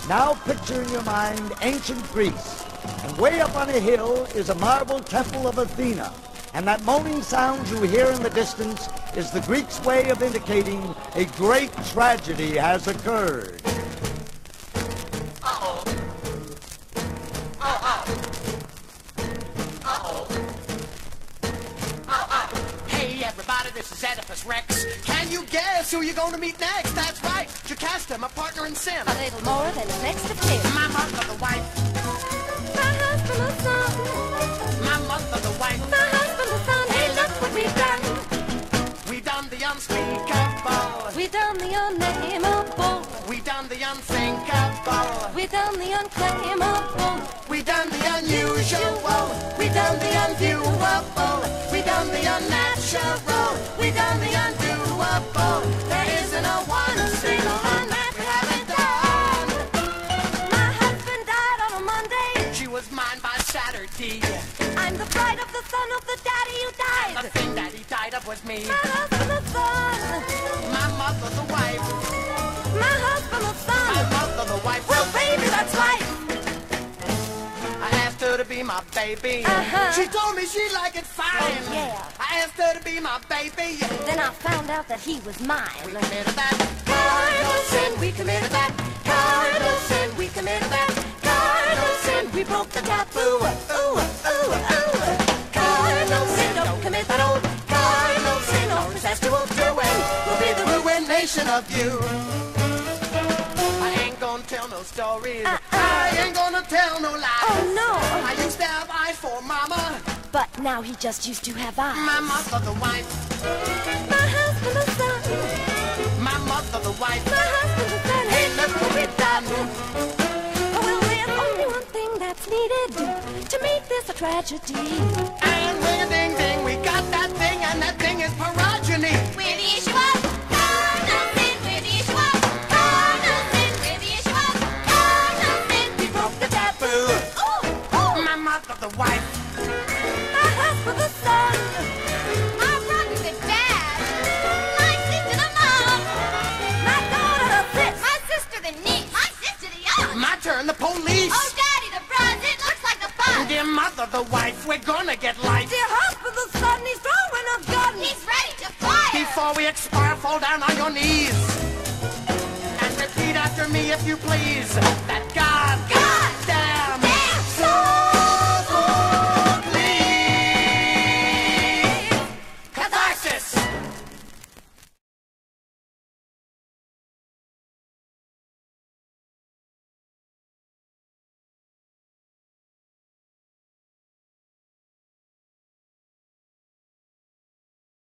Now picture in your mind ancient Greece, and way up on a hill is a marble temple of Athena, and that moaning sound you hear in the distance is the Greeks' way of indicating a great tragedy has occurred. Uh-oh. Uh-oh. Uh-oh. Uh-oh. Hey, everybody, this is Oedipus Rex. Can you guess who you're going to meet next? That's right, Jocasta, my partner in sin. A little more than next of kin. My mother, the wife. My husband, the son. My mother, the wife. My husband, the son. Hey, look what we've done. We done the unspeakable. We done the unnameable. We done the unthinkable. We done the unclaimable. We done the unusual. We done the unviewable. We done the unnatural. We done the undoable. There isn't a one single one that we haven't done. My husband died on a Monday. She was mine by Saturday. I'm the bride of the son of the daddy who died. The thing that he died of was me. My husband, the son. My mother, the wife. My husband, the son. My mother, the wife. Well, baby, that's life. I asked her to be my baby. Uh-huh. She told me she liked it fine. Oh, yeah. I asked her to be my baby. Then I found out that he was mine. We committed that cardinal sin. We committed that cardinal sin. We committed that cardinal sin. We broke the taboo. Ooh, ooh, ooh. Cardinal sin. Don't commit that old cardinal sin. Or incestual doing will be the ruination of you. I ain't gonna tell no stories. I ain't gonna tell no lies. Oh, no. I used to have eyes for mama. But now he just used to have eyes. My mother, the wife. My husband, the son. My mother, the wife. My husband, the son. Hey, look what we've done. Oh, well, there's only one thing that's needed to make this a tragedy. And ring-a-ding-ding, we got that thing, and that thing is progeny. We're the issue of cardinal sin. We're the issue of cardinal sin. We're the issue of cardinal sin. We broke the taboo. Ooh, ooh. My mother, the wife. My husband, the son. My brother, the dad. My sister, the mom. My daughter, the sis. My sister, the niece. My sister, the aunt. My turn, the police. Oh, daddy, the bronze. It looks like the bus. Dear mother, the wife, we're gonna get life. Dear husband, the son. He's throwing a gun. He's ready to fire. Before we expire, fall down on your knees. And repeat after me, if you please, that God